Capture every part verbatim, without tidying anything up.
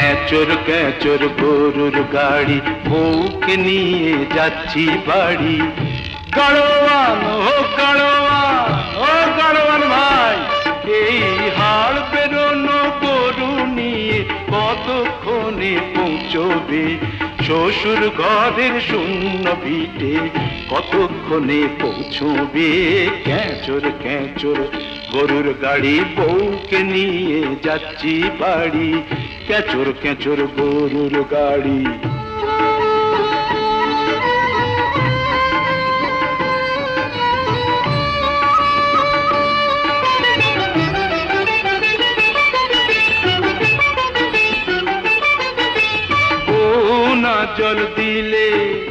ক্যাচর ক্যাচর গরুর গাড়ি, বউকে নিয়ে যাচ্ছি বাড়ি। গাড়োয়ান ও গাড়োয়ান, ও গাড়োয়ান ভাই, এই হাড় বেরোনো গরু নিয়ে কতক্ষণে পৌঁছবে? শ্বশুর ঘরের শূন্য ভিটে কতক্ষণে পৌঁছবে? ক্যাচর ক্যাচর গরুর গাড়ি, বউকে নিয়ে যাচ্ছি বাড়ি। ক্যাচর ক্যাচর গরুর গাড়ি। জল দিলে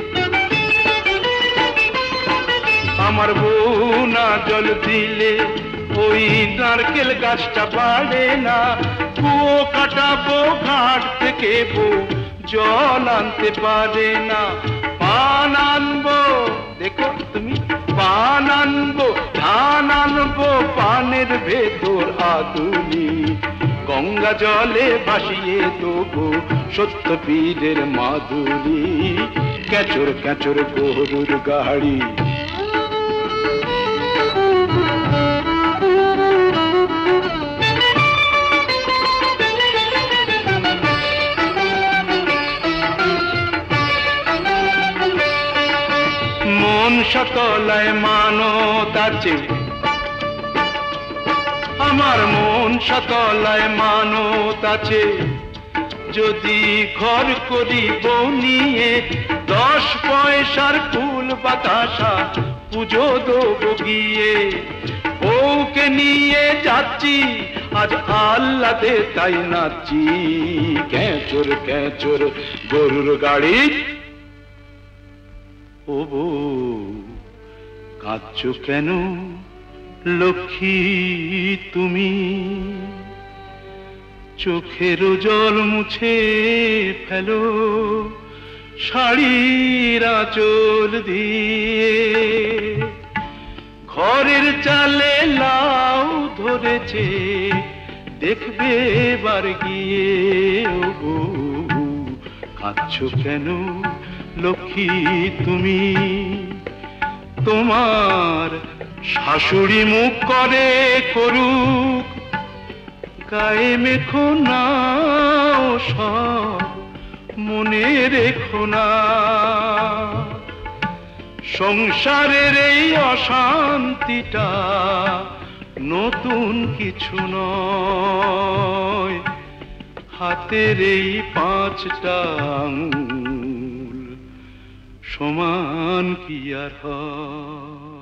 আমার বউ না জল দিলে ওই নারকেল গাছটা বাড়ে না। কুয়ো কাটাবো ঘাট থেকে, বউ জল আনতে পারে না। পান আনবো, দেখো তুমি, পান আনবো, ধান আনবো, পানের ভেতর আদুলি। গঙ্গা জলে ভাসিয়ে দেবো সত্য পীরের মাধুরী। ক্যাচর ক্যাচর গরুর গাড়ি। মন সকলায় মানত আছে, আমার মন সকলায় মানত আছে। যদি ঘর করি বউ নিয়ে, দশ পয়সার ফুল বাতাসা পুজো দেবো গিয়ে। বউকে নিয়ে যাচ্ছি আজ আহ্লাদে তাই নাচি। ক্যাচর ক্যাচর গরুর গাড়ি। ও বউ কাঁদছো কেন লক্ষ্মী তুমি? চোখের জল মুছে ফেলো শাড়ির আঁচল দিয়ে। ঘরের চালে লাউ ধরেছে, দেখবে এবার গিয়ে। ও বউ কাঁদছো কেন লক্ষ্মী তুমি? তোমার শাশুড়ি মুখ করে করুক, গায়ে মেখো না সব মনে রেখো না। সংসারের এই অশান্তিটা নতুন কিছু নয়। হাতের এই পাঁচটা আঙুল সমান কি আর হয়?